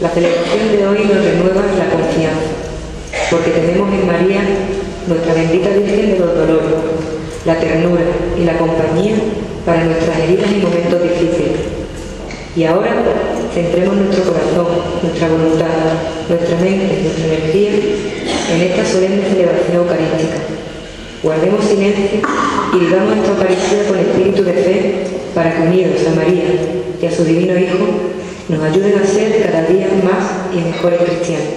La celebración de hoy nos renueva la confianza, porque tenemos en María, nuestra bendita Virgen de los Dolores, la ternura y la compañía para nuestras heridas y momentos difíciles. Y ahora centremos nuestro corazón, nuestra voluntad, nuestra mente, nuestra energía en esta solemne celebración eucarística. Guardemos silencio y vivamos esta Eucaristía con espíritu de fe para que, unidos a María y a su divino Hijo, nos ayuden a ser cada día más y mejores cristianos.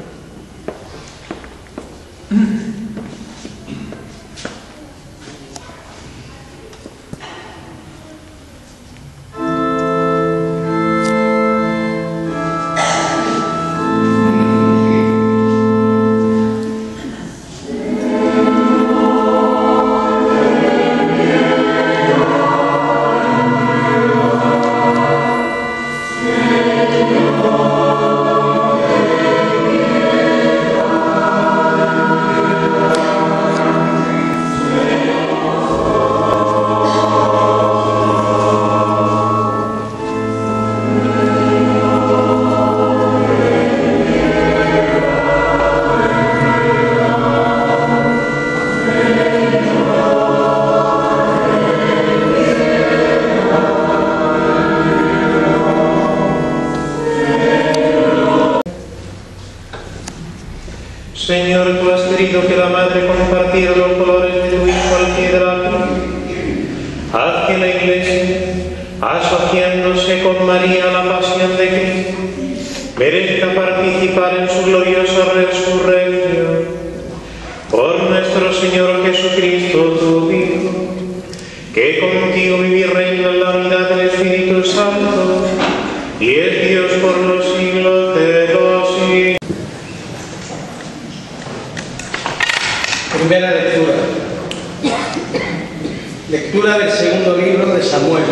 Señor, tú has querido que la Madre compartiera los dolores de tu Hijo al pie de la cruz. Haz que la Iglesia, asociándose con María a la pasión de Cristo, merezca participar en su gloriosa resurrección. Por nuestro Señor Jesucristo, tu Hijo, que contigo vive y reina en la unidad del Espíritu Santo, y es Dios por los siglos de los siglos. Primera lectura. Lectura del segundo libro de Samuel.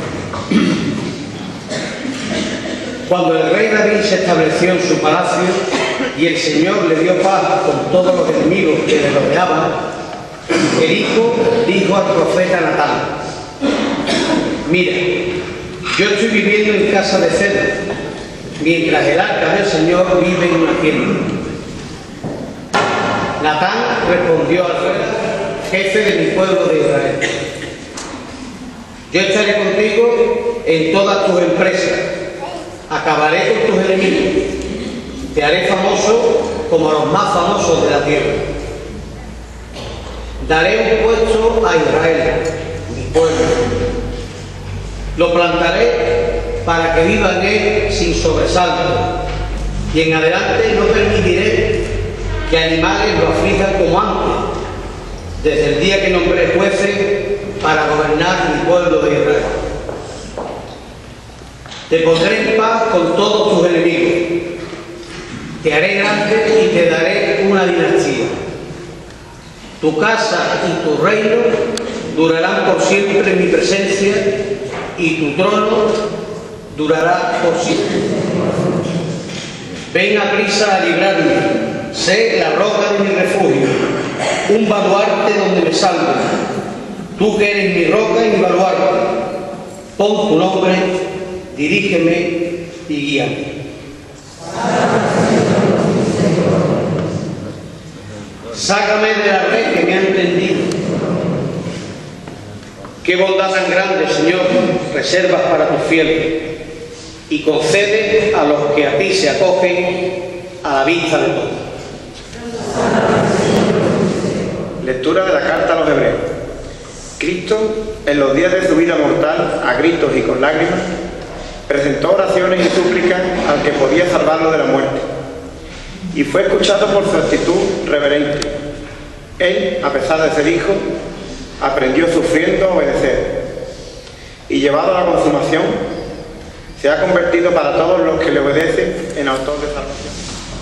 Cuando el rey David se estableció en su palacio y el Señor le dio paz con todos los enemigos que le rodeaban, el hijo dijo al profeta Natán: mira, yo estoy viviendo en casa de cedro, mientras el arca del Señor vive en una tienda. Natán respondió al rey, jefe de mi pueblo de Israel: yo estaré contigo en todas tus empresas, acabaré con tus enemigos, te haré famoso como a los más famosos de la tierra. Daré un puesto a Israel, mi pueblo. Lo plantaré para que viva en él sin sobresalto, y en adelante no permitiré que animales lo aflijan como antes, desde el día que nombré jueces para gobernar mi pueblo de Israel. Te pondré en paz con todos tus enemigos, te haré grande y te daré una dinastía. Tu casa y tu reino durarán por siempre en mi presencia, y tu trono durará por siempre. Ven a prisa a librarme. Sé la roca de mi refugio, un baluarte donde me salvo. Tú que eres mi roca y mi baluarte, pon tu nombre, dirígeme y guíame. Sácame de la red que me han tendido. Qué bondad tan grande, Señor, reservas para tus fieles, y concede a los que a ti se acogen a la vista de todos. Lectura de la carta a los Hebreos. Cristo, en los días de su vida mortal, a gritos y con lágrimas, presentó oraciones y súplicas al que podía salvarlo de la muerte, y fue escuchado por su actitud reverente. Él, a pesar de ser hijo, aprendió sufriendo a obedecer, y llevado a la consumación, se ha convertido para todos los que le obedecen en autor de salvación.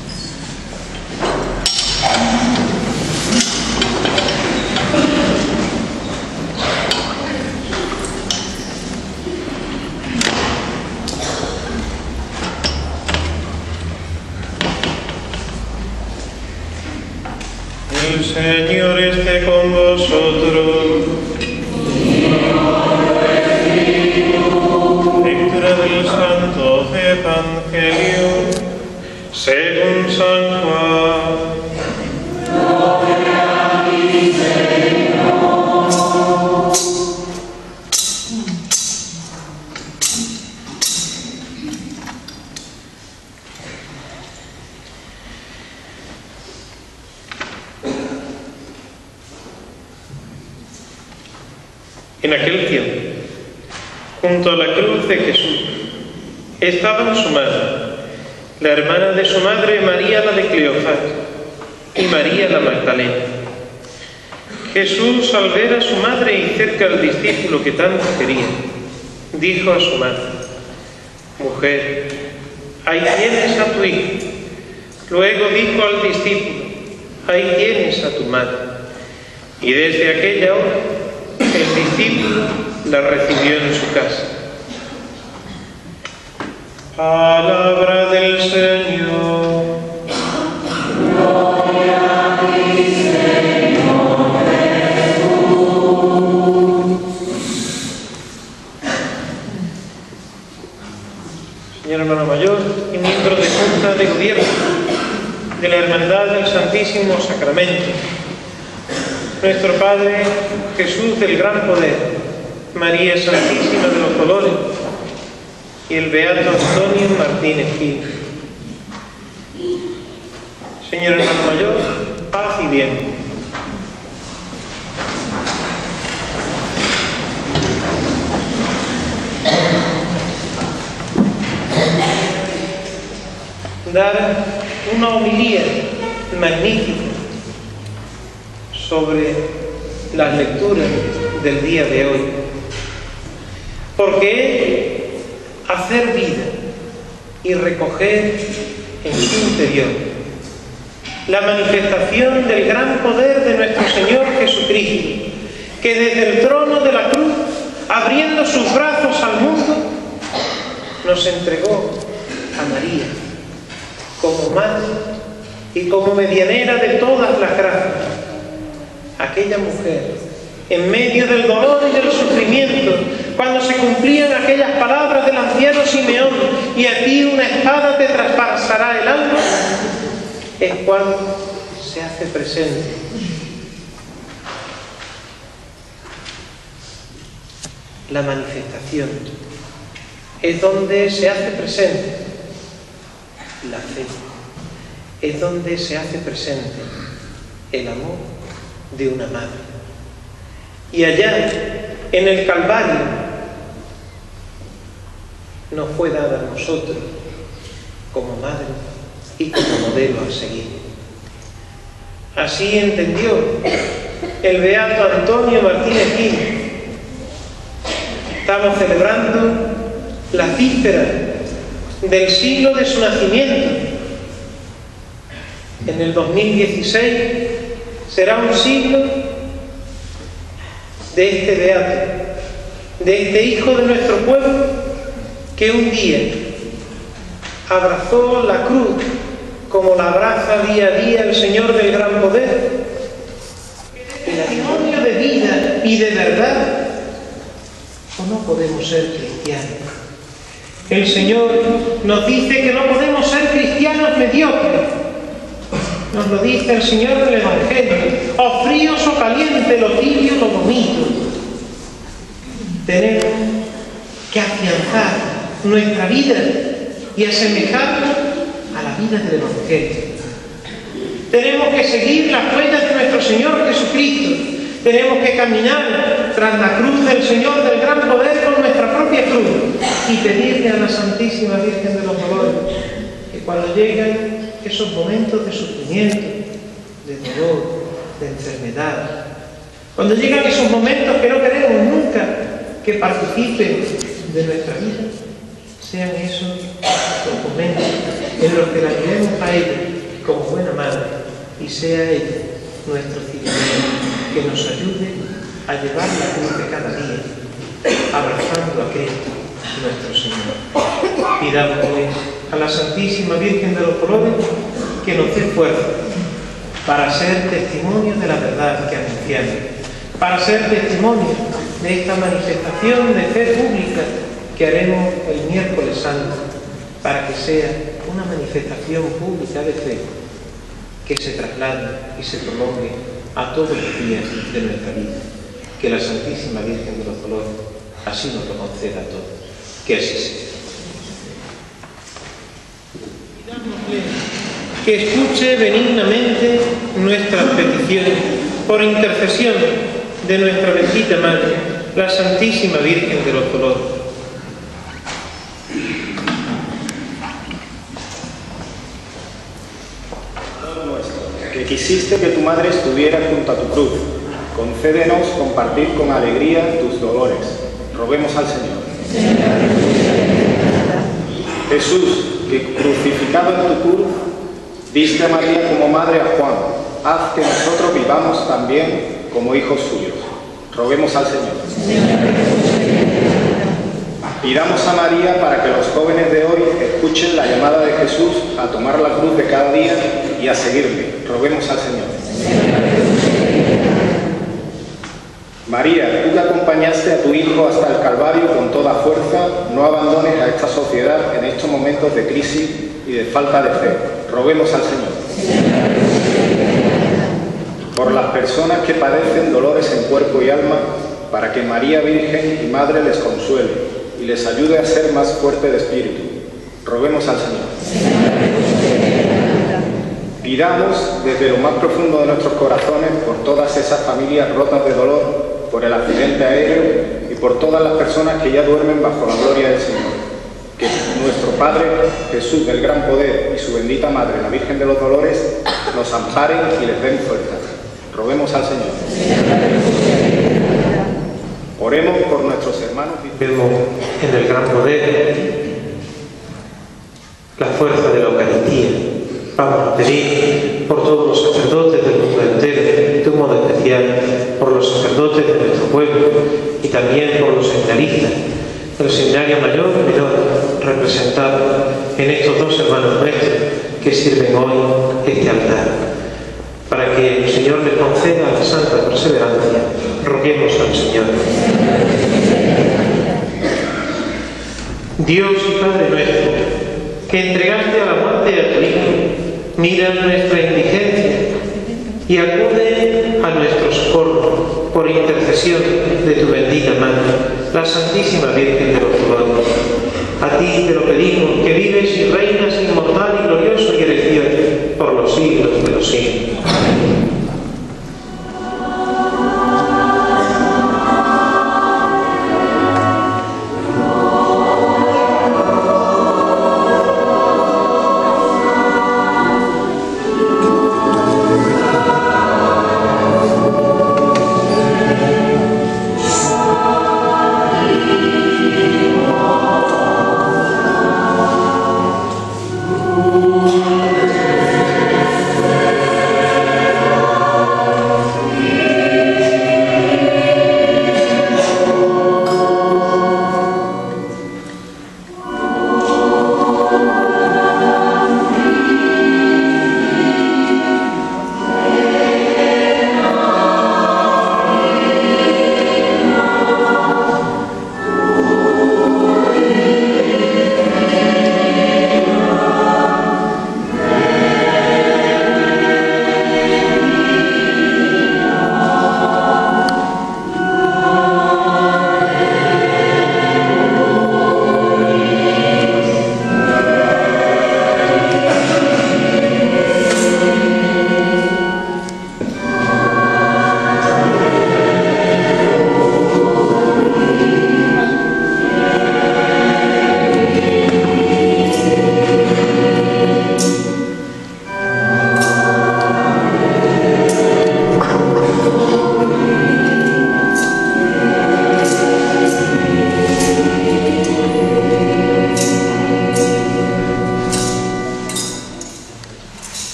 El Señor esté con vosotros. Lectura del Santo Evangelio San Juan. En aquel tiempo, junto a la cruz de Jesús, estaban su madre, la hermana de su madre María la de Cleofás y María la Magdalena. Jesús, al ver a su madre y cerca al discípulo que tanto quería, dijo a su madre: «Mujer, ahí tienes a tu hijo». Luego dijo al discípulo: «Ahí tienes a tu madre». Y desde aquella hora el discípulo la recibió en su casa. Palabra del Señor. Gloria a ti, Señor Jesús. Señor hermano mayor y miembro de Junta de Gobierno de la Hermandad del Santísimo Sacramento, nuestro Padre Jesús del Gran Poder, María Santísima de los Dolores y el Beato Antonio Martínez Gil. Señor hermano mayor, paz y bien. Dar una homilía magnífica sobre las lecturas del día de hoy, porque hacer vida y recoger en su interior la manifestación del gran poder de nuestro Señor Jesucristo, que desde el trono de la cruz, abriendo sus brazos al mundo, nos entregó a María como madre y como medianera de todas las gracias. Aquella mujer, en medio del dolor y del sufrimiento, cuando se cumplían aquellas palabras del anciano Simeón: «Y a ti una espada te traspasará el alma», es cuando se hace presente la manifestación, es donde se hace presente la fe, es donde se hace presente el amor de una madre. Y allá, en el Calvario, nos fue dada a nosotros como madre y como modelo a seguir. Así entendió el Beato Antonio Martínez Gil. Estamos celebrando la víspera del siglo de su nacimiento. En el 2016 será un siglo de este beato, de este hijo de nuestro pueblo, que un día abrazó la cruz como la abraza día a día el Señor del Gran Poder. El testimonio de vida y de verdad, o no podemos ser cristianos. El Señor nos dice que no podemos ser cristianos mediocres. Nos lo dice el Señor del Evangelio: o fríos o calientes, lo tibio lo vomito. Tenemos que afianzar nuestra vida y asemejarla a la vida del Evangelio. Tenemos que seguir las huellas de nuestro Señor Jesucristo. Tenemos que caminar tras la cruz del Señor del Gran Poder con nuestra propia cruz y pedirle a la Santísima Virgen de los Dolores que cuando lleguen esos momentos de sufrimiento, de dolor, de enfermedad, cuando llegan esos momentos que no queremos nunca que participen de nuestra vida, sean esos los momentos en los que la miremos a ella como buena madre y sea ella nuestro ciudadano que nos ayude a llevar la cruz de cada día, abrazando a Cristo nuestro Señor. Pidamos pues a la Santísima Virgen de los Dolores que nos dé fuerza para ser testimonio de la verdad que anunciamos, para ser testimonio de esta manifestación de fe pública que haremos el miércoles santo, para que sea una una manifestación pública de fe que se traslade y se prolongue a todos los días de nuestra vida. Que la Santísima Virgen de los Dolores así nos lo conceda a todos. Que así sea. Pidámosle que escuche benignamente nuestras peticiones por intercesión de nuestra bendita Madre, la Santísima Virgen de los Dolores. Que quisiste que tu madre estuviera junto a tu cruz, concédenos compartir con alegría tus dolores. Roguemos al Señor. Jesús, que crucificado en tu cruz, diste a María como madre a Juan, haz que nosotros vivamos también como hijos suyos. Roguemos al Señor. Pidamos a María para que los jóvenes de hoy escuchen la llamada de Jesús a tomar la cruz de cada día y a seguirle. Roguemos al Señor. María, tú que acompañaste a tu Hijo hasta el Calvario con toda fuerza, no abandones a esta sociedad en estos momentos de crisis y de falta de fe. Roguemos al Señor. Por las personas que padecen dolores en cuerpo y alma, para que María Virgen y Madre les consuele y les ayude a ser más fuerte de espíritu. Roguemos al Señor. Pidamos desde lo más profundo de nuestros corazones por todas esas familias rotas de dolor, por el accidente aéreo y por todas las personas que ya duermen bajo la gloria del Señor. Que nuestro Padre Jesús del gran poder y su bendita Madre, la Virgen de los Dolores, nos amparen y les den fuerza. Roguemos al Señor. Oremos por nuestros hermanos. Vemos en el gran poder la fuerza de la Eucaristía. Vamos a pedir por todos los sacerdotes del mundo entero, de un modo especial por los sacerdotes de nuestro pueblo y también por los seminaristas del Seminario Mayor y Menor, representados en estos dos hermanos nuestros que sirven hoy este altar. Para que el Señor les conceda la santa perseverancia, roguemos al Señor. Dios y Padre nuestro, que entregaste a la muerte a tu Hijo, mira nuestra indigencia y acude a nuestro socorro por intercesión de tu bendita Madre, la Santísima Virgen de los Dolores. A ti te lo pedimos, que vives y reinas inmortal y glorioso y eres Dios por los siglos de los siglos.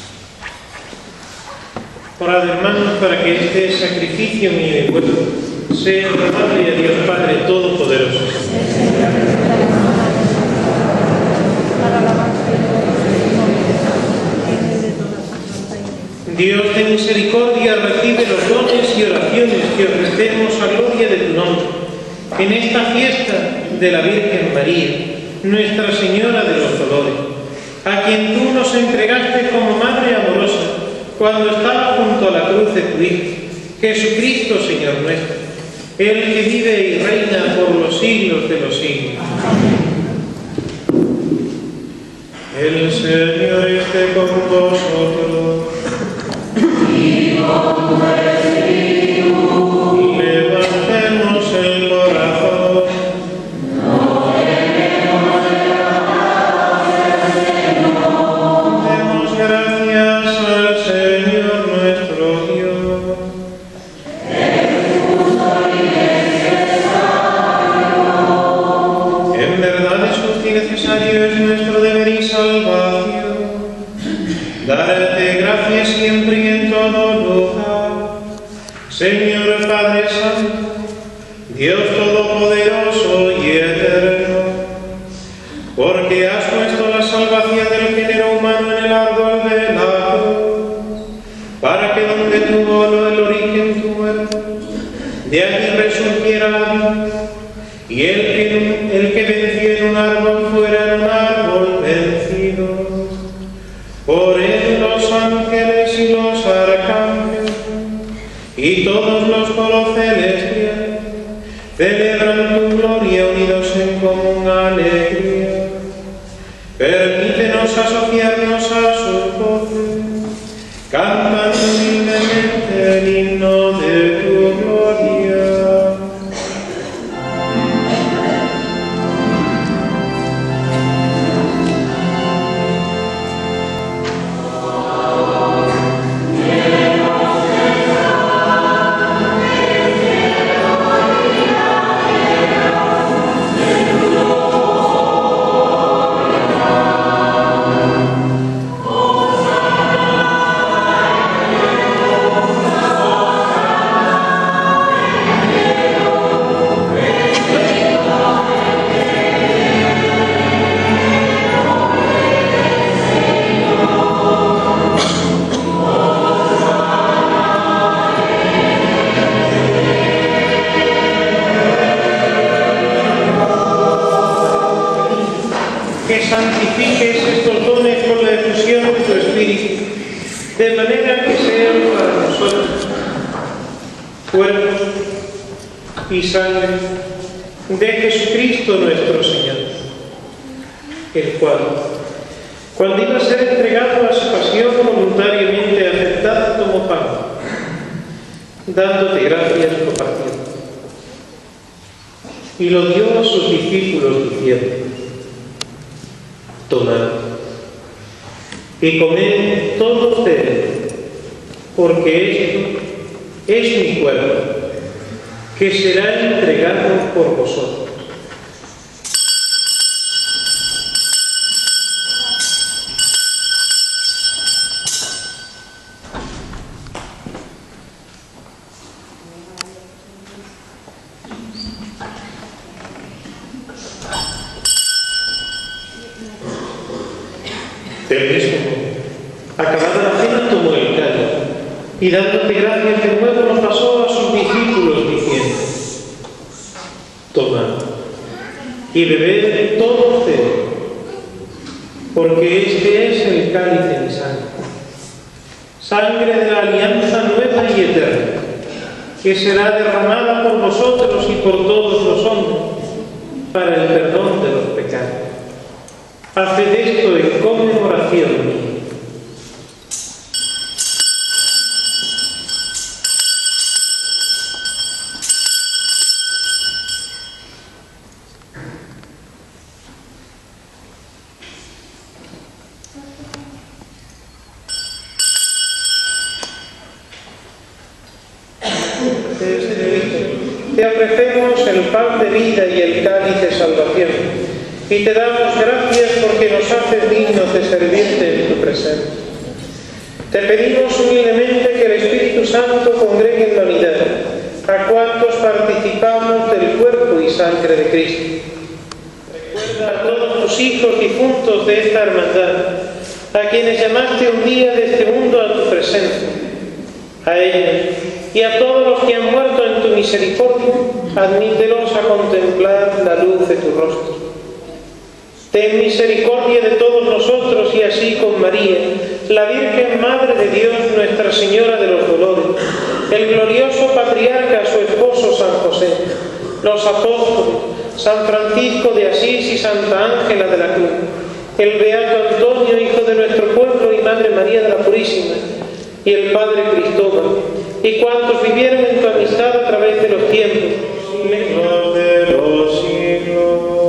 Orad, hermanos, para que este sacrificio mío y vuestro Sea agradable a Dios Padre Todopoderoso. Dios de misericordia, recibe los dones y oraciones que ofrecemos a gloria de tu nombre en esta fiesta de la Virgen María, Nuestra Señora de los Dolores, a quien tú nos entregaste como Madre amorosa cuando estaba junto a la cruz de tu Hijo, Jesucristo, Señor nuestro, el que vive y reina por los siglos de los siglos. El Señor esté con vosotros. Levantemos el corazón. Demos gracias al Señor nuestro Dios. En verdad es justo y necesario, es nuestro deber y salvación darte gracias siempre y en todo lugar, Señor Padre Santo, Dios Todopoderoso y Eterno, porque has puesto la salvación del género humano en el árbol de la cruz, para que donde tuvo el origen tu muerte, de allí resurgiera la vida, y el que venció en un árbol fuera en un árbol vencido. Por él los ángeles y los arcángeles y todos los coros celestiales celebran tu gloria unidos en común alegría. Permítenos asociarnos a sus voces, cantando humildemente el himno de tu gloria. Que santifiques estos dones con la efusión de tu Espíritu, de manera que sean para nosotros cuerpo y sangre de Jesucristo nuestro Señor, el cual, cuando iba a ser entregado a su pasión voluntariamente aceptada, tomó pan, dándote gracias, lo partió, y lo dio a sus discípulos diciendo: tomad y comed todos de él, porque esto es mi cuerpo, que será entregado por vosotros. Del mismo modo, acabada la cena, tomó el cáliz y dándote gracias de nuevo lo pasó a sus discípulos diciendo: tomad y bebed todos de él, porque este es el cáliz de mi sangre, sangre de la alianza nueva y eterna, que será derramada por vosotros y por todos los hombres para el perdón de los pecados. Haced esto en conmemoración mía. Te ofrecemos el pan de vida y el cáliz de salvación, y te damos gracias porque nos haces dignos de servirte en tu presencia. Te pedimos humildemente que el Espíritu Santo congregue en la unidad a cuantos participamos del cuerpo y sangre de Cristo. Recuerda a todos tus hijos difuntos de esta hermandad, a quienes llamaste un día de este mundo a tu presencia. A ellos y a todos los que han muerto en tu misericordia, admítelos a contemplar la luz de tu rostro. Ten misericordia de todos nosotros y así con María, la Virgen Madre de Dios, Nuestra Señora de los Dolores, el glorioso patriarca, su esposo San José, los apóstoles, San Francisco de Asís y Santa Ángela de la Cruz, el beato Antonio, hijo de nuestro pueblo, y Madre María de la Purísima, y el Padre Cristóbal, y cuantos vivieron en tu amistad a través de los tiempos, siglos de los siglos.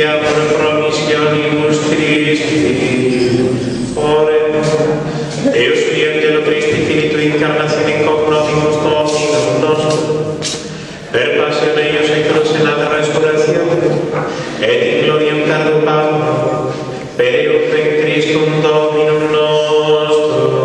justicia por promissionibus Christi. Oremos. Deus fiel Christi Finito incarnazione cognotimus Dominum nostrum, per passione eius et crucenata resurrezione, et in gloriam cardo Pablo, per eum Christum Dominum nostrum.